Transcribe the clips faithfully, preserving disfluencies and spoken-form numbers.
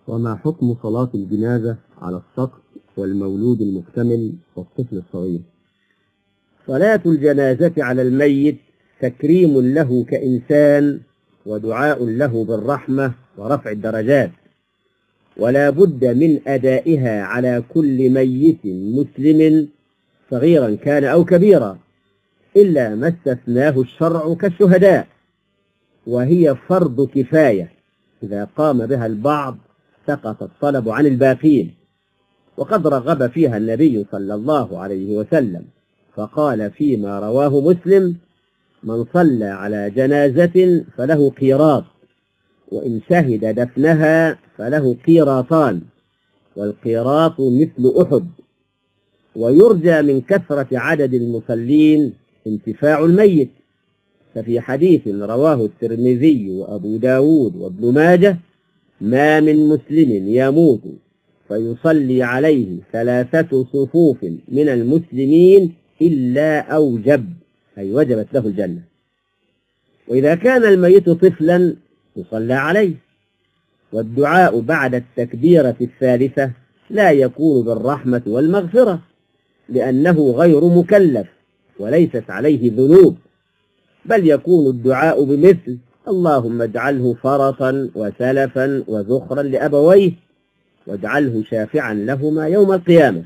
وما حكم صلاة الجنازة على السقط والمولود المكتمل والطفل الصغير؟ صلاة الجنازة على الميت تكريم له كإنسان ودعاء له بالرحمة ورفع الدرجات، ولا بد من أدائها على كل ميت مسلم صغيرا كان أو كبيرا، إلا ما استثناه الشرع كالشهداء، وهي فرض كفاية، إذا قام بها البعض سقط الطلب عن الباقين، وقد رغب فيها النبي صلى الله عليه وسلم، فقال فيما رواه مسلم: من صلى على جنازة فله قيراط، وإن شهد دفنها فله قيراطان، والقيراط مثل أحد. ويرجى من كثرة عدد المصلين انتفاع الميت، ففي حديث رواه الترمذي وأبو داود وابن ماجه: ما من مسلم يموت فيصلي عليه ثلاثة صفوف من المسلمين إلا أوجب، أي وجبت له الجنة. وإذا كان الميت طفلا يصلى عليه، والدعاء بعد التكبيرة الثالثة لا يكون بالرحمة والمغفرة، لأنه غير مكلف وليست عليه ذنوب، بل يكون الدعاء بمثل: اللهم اجعله فرطا وسلفا وذخرا لأبويه، واجعله شافعا لهما يوم القيامة.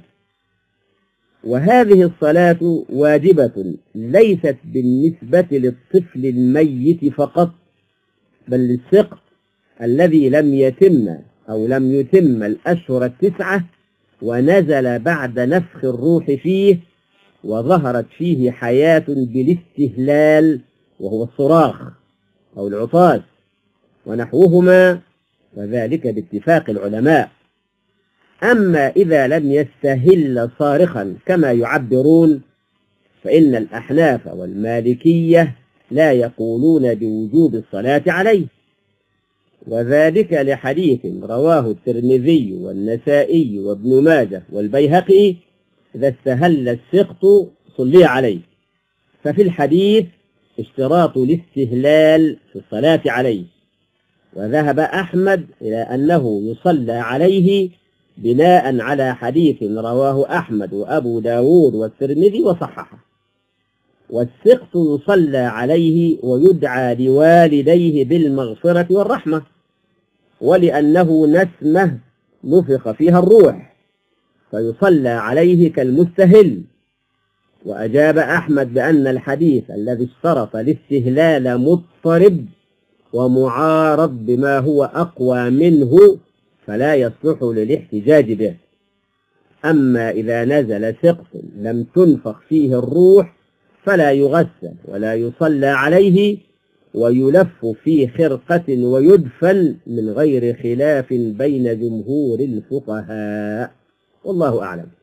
وهذه الصلاة واجبة ليست بالنسبة للطفل الميت فقط، بل للسقط الذي لم يتم أو لم يتم الأشهر التسعة ونزل بعد نفخ الروح فيه، وظهرت فيه حياة بالاستهلال وهو الصراخ أو العطاس ونحوهما، وذلك باتفاق العلماء. أما إذا لم يستهل صارخا كما يعبرون، فإن الأحناف والمالكية لا يقولون بوجوب الصلاة عليه، وذلك لحديث رواه الترمذي والنسائي وابن ماجه والبيهقي: إذا استهل السقط صلي عليه. ففي الحديث اشتراط الاستهلال في الصلاة عليه، وذهب أحمد إلى أنه يصلى عليه بناء على حديث رواه أحمد وأبو داود والترمذي وصححه. والسقط يصلى عليه ويدعى لوالديه بالمغفرة والرحمة، ولأنه نسمة نفخ فيها الروح، فيصلى عليه كالمستهل. وأجاب أحمد بأن الحديث الذي اشترط الاستهلال مضطرب ومعارض بما هو أقوى منه، فلا يصلح للاحتجاج به. أما إذا نزل سقط لم تنفخ فيه الروح فلا يغسل ولا يصلى عليه، ويلف في خرقة ويدفن من غير خلاف بين جمهور الفقهاء، والله أعلم.